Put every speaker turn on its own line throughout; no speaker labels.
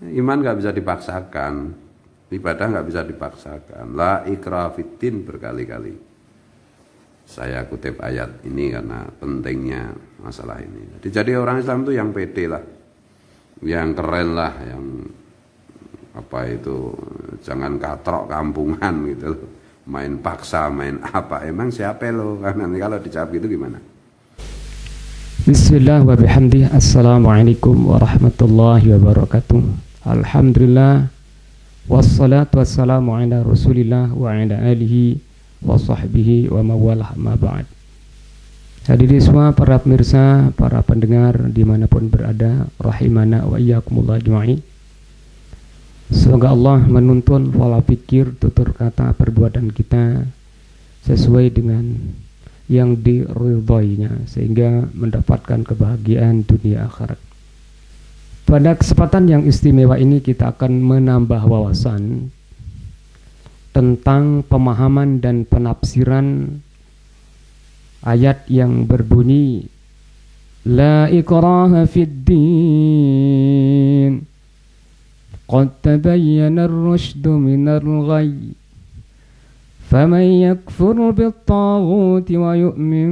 Iman nggak bisa dipaksakan, ibadah nggak bisa dipaksakan. La ikraha fiddin berkali-kali. Saya kutip ayat ini karena pentingnya masalah ini. Jadi orang Islam itu yang pede lah, yang keren lah, yang apa itu, jangan katrok kampungan gitu loh. Main paksa, main apa, emang siapa lo? Karena nanti kalau dijawab gitu gimana?
Bismillah wa bihamdih. Assalamualaikum warahmatullahi wabarakatuh. Alhamdulillah wassalatu wassalamu ala rasulillah wa ala alihi wa sahbihi wa mawalah ma ba'd. Hadirin semua para pemirsa, para pendengar dimanapun berada, rahimana wa iyyakumullah ajma'in. Semoga Allah menuntun pola pikir, tutur kata, perbuatan kita sesuai dengan yang diridhoinya sehingga mendapatkan kebahagiaan dunia akhirat. Pada kesempatan yang istimewa ini kita akan menambah wawasan tentang pemahaman dan penafsiran ayat yang berbunyi La ikraha fid din qad tabayyana ar-rusydu minal ghayy فمن يكفر بالطاغوت ويؤمن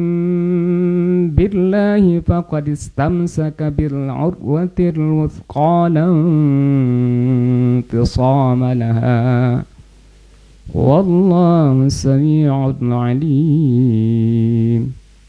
بالله فقد استمسك بالعروة الوثقى لا انفصام لها والله سميع عليم.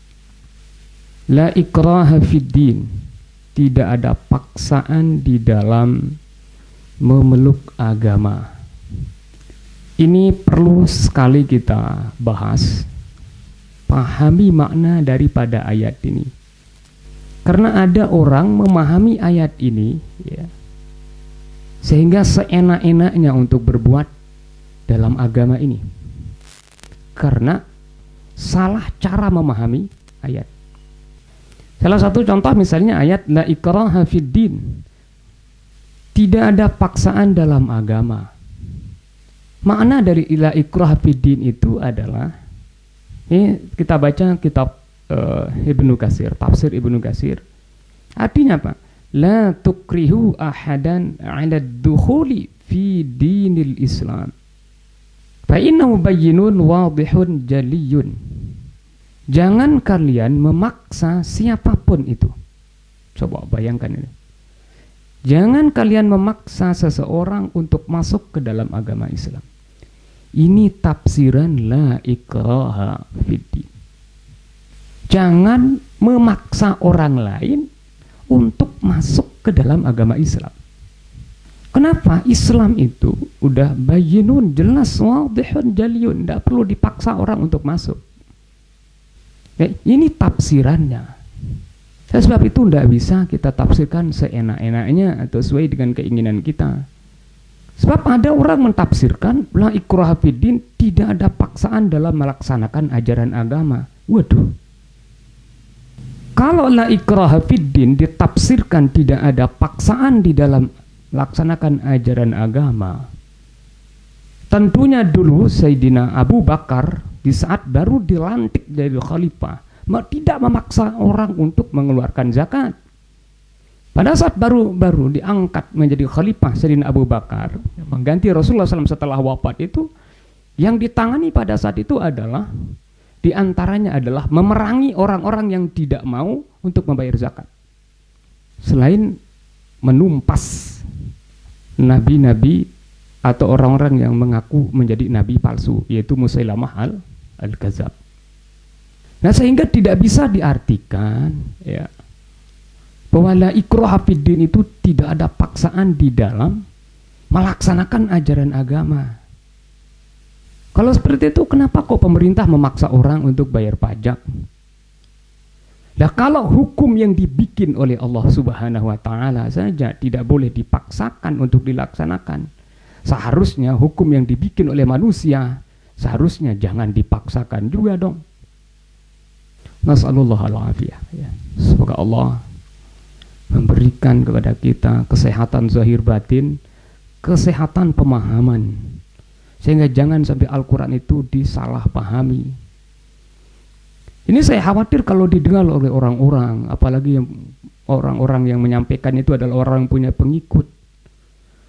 La ikraha fid din, tidak ada paksaan di dalam memeluk agama. Ini perlu sekali kita bahas, pahami makna daripada ayat ini. Karena ada orang memahami ayat ini ya, sehingga seenak-enaknya untuk berbuat dalam agama ini. Karena salah cara memahami ayat. Salah satu contoh misalnya ayat La ikraha fid din. Tidak ada paksaan dalam agama. Makna dari la ikraha fiddin itu adalah, ini kita baca kitab Ibnu Katsir, tafsir Ibnu Katsir. Artinya apa? La tukrihu ahadan 'ala ad-dukhuli fi dinil Islam. Fa innahu bayyinun wadihun jaliyun. Jangan kalian memaksa siapapun itu. Coba bayangkan ini. Jangan kalian memaksa seseorang untuk masuk ke dalam agama Islam. Ini tafsiran la ikraha fiddin. Jangan memaksa orang lain untuk masuk ke dalam agama Islam. Kenapa? Islam itu udah bayyinun, jelas, wadihun jaliyun, tidak perlu dipaksa orang untuk masuk. Ya, ini tafsirannya. Sebab itu tidak bisa kita tafsirkan seenak-enaknya atau sesuai dengan keinginan kita. Sebab ada orang mentafsirkan la ikraha fiddin, tidak ada paksaan dalam melaksanakan ajaran agama. Waduh. Kalau la ikraha fiddin ditafsirkan tidak ada paksaan di dalam melaksanakan ajaran agama, tentunya dulu Sayyidina Abu Bakar di saat baru dilantik jadi khalifah tidak memaksa orang untuk mengeluarkan zakat. Pada saat baru diangkat menjadi khalifah Sayyidina Abu Bakar, mengganti Rasulullah SAW setelah wafat itu, yang ditangani pada saat itu adalah, diantaranya adalah memerangi orang-orang yang tidak mau untuk membayar zakat. Selain menumpas nabi-nabi atau orang-orang yang mengaku menjadi nabi palsu, yaitu Musailamah al-Kadzab. Nah, sehingga tidak bisa diartikan ya, bahwa la ikraha fiddin itu tidak ada paksaan di dalam melaksanakan ajaran agama. Kalau seperti itu, kenapa kok pemerintah memaksa orang untuk bayar pajak? Nah, kalau hukum yang dibikin oleh Allah Subhanahu wa Ta'ala saja tidak boleh dipaksakan untuk dilaksanakan, seharusnya hukum yang dibikin oleh manusia seharusnya jangan dipaksakan juga dong. Nas'alullah al-afiyah ya. Semoga Allah memberikan kepada kita kesehatan zahir batin, kesehatan pemahaman, sehingga jangan sampai Al-Quran itu disalahpahami. Ini saya khawatir kalau didengar oleh orang-orang, apalagi yang orang-orang yang menyampaikan itu adalah orang yang punya pengikut.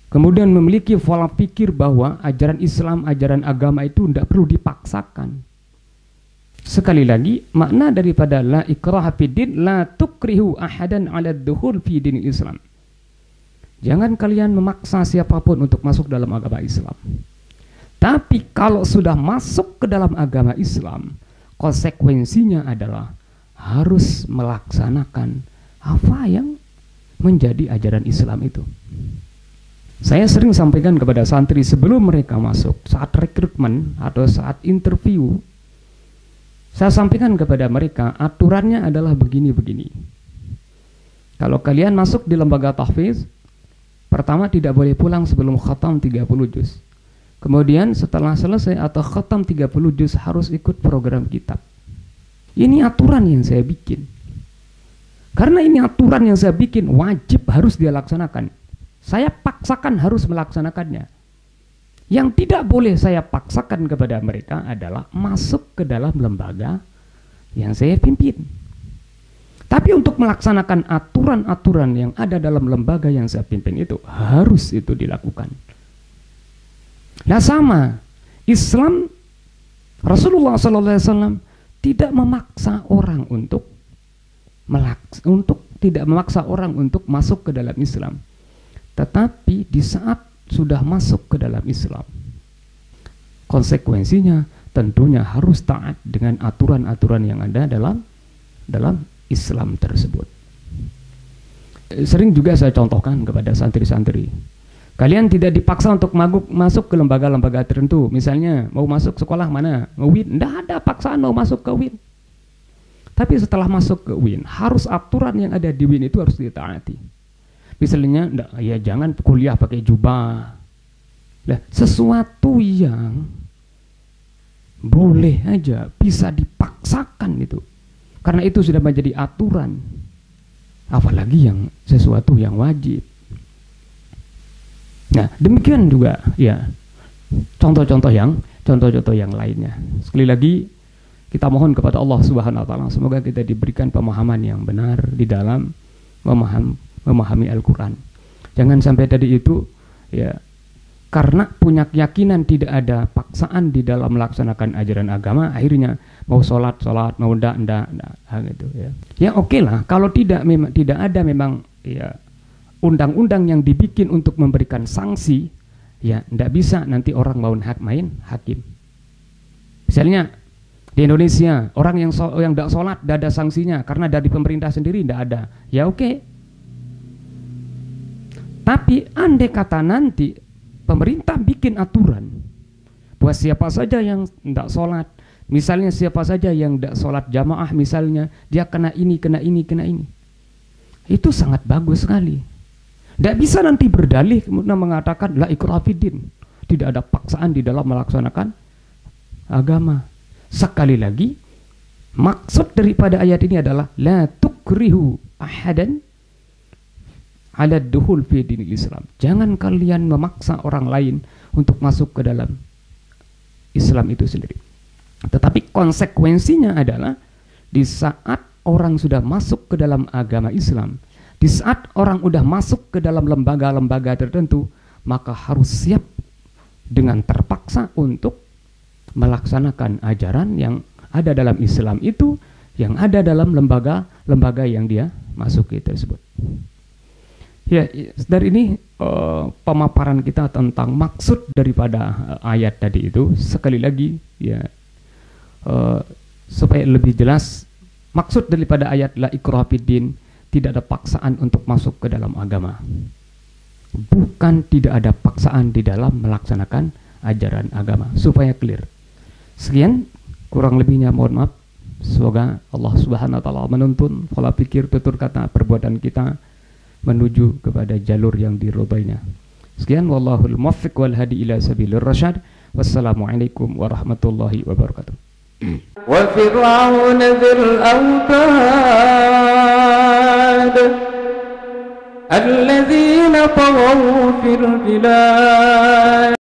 kemudian memiliki pola pikir bahwa ajaran Islam, ajaran agama itu tidak perlu dipaksakan. Sekali lagi, makna daripada la ikraha fiddin, la tukrihu ahadan ala dukhul fi dinil Islam. Jangan kalian memaksa siapapun untuk masuk dalam agama Islam. Tapi kalau sudah masuk ke dalam agama Islam, konsekuensinya adalah harus melaksanakan apa yang menjadi ajaran Islam itu. Saya sering sampaikan kepada santri sebelum mereka masuk, saat rekrutmen atau saat interview, saya sampaikan kepada mereka aturannya adalah begini-begini. Kalau kalian masuk di lembaga tahfiz, pertama tidak boleh pulang sebelum khatam 30 juz. Kemudian setelah selesai atau khatam 30 juz harus ikut program kitab. Ini aturan yang saya bikin. Karena ini aturan yang saya bikin, wajib harus dia laksanakan. Saya paksakan harus melaksanakannya. Yang tidak boleh saya paksakan kepada mereka adalah masuk ke dalam lembaga yang saya pimpin. Tapi untuk melaksanakan aturan-aturan yang ada dalam lembaga yang saya pimpin itu, harus itu dilakukan. Nah sama, Islam, Rasulullah SAW tidak memaksa orang untuk masuk ke dalam Islam. Tetapi di saat sudah masuk ke dalam Islam, konsekuensinya tentunya harus taat dengan aturan-aturan yang ada dalam Islam tersebut. Sering juga saya contohkan kepada santri-santri, kalian tidak dipaksa untuk masuk ke lembaga-lembaga tertentu. Misalnya mau masuk sekolah mana, UIN, tidak ada paksaan mau masuk ke UIN. Tapi setelah masuk ke UIN, harus aturan yang ada di UIN itu harus ditaati. Misalnya, ya jangan kuliah pakai jubah. Nah, sesuatu yang boleh aja bisa dipaksakan itu, karena itu sudah menjadi aturan. Apalagi yang sesuatu yang wajib. Nah, demikian juga ya contoh-contoh yang lainnya. Sekali lagi kita mohon kepada Allah Subhanahu wa taala semoga kita diberikan pemahaman yang benar di dalam memahami Al-Quran. Jangan sampai tadi itu ya karena punya keyakinan tidak ada paksaan di dalam melaksanakan ajaran agama, akhirnya mau sholat, mau ndak gitu ya. Ya oke lah, kalau tidak ada memang ya undang-undang yang dibikin untuk memberikan sanksi, ya ndak bisa nanti orang mau main hakim. Misalnya di Indonesia orang yang ndak sholat ndak ada sanksinya karena dari pemerintah sendiri ndak ada. Ya oke. Tapi andai kata nanti pemerintah bikin aturan buat siapa saja yang tidak sholat, misalnya siapa saja yang tidak sholat jamaah misalnya, dia kena ini, itu sangat bagus sekali. Tidak bisa nanti berdalih kemudian mengatakan la ikraha fiddin, tidak ada paksaan di dalam melaksanakan agama. Sekali lagi, maksud daripada ayat ini adalah la tukrihu ahadan ala dukhul fi dinil Islam. Jangan kalian memaksa orang lain untuk masuk ke dalam Islam itu sendiri. Tetapi konsekuensinya adalah di saat orang sudah masuk ke dalam agama Islam, di saat orang sudah masuk ke dalam lembaga-lembaga tertentu, maka harus siap dengan terpaksa untuk melaksanakan ajaran yang ada dalam Islam itu, yang ada dalam lembaga-lembaga yang dia masuki tersebut. Ya, dari ini pemaparan kita tentang maksud daripada ayat tadi itu. Sekali lagi ya supaya lebih jelas, maksud daripada ayat la ikraha fiddin, tidak ada paksaan untuk masuk ke dalam agama. Bukan tidak ada paksaan di dalam melaksanakan ajaran agama, supaya clear. Sekian, kurang lebihnya mohon maaf. Semoga Allah Subhanahu wa taala menuntun pola pikir, tutur kata, perbuatan kita menuju kepada jalur yang diridhoinya. Sekian, wallahul muwaffiq wal hadi ila sabilir rasyad. Wassalamualaikum warahmatullahi wabarakatuh. Wa fir'aun dzil awtad alladzina taghaw fil bilad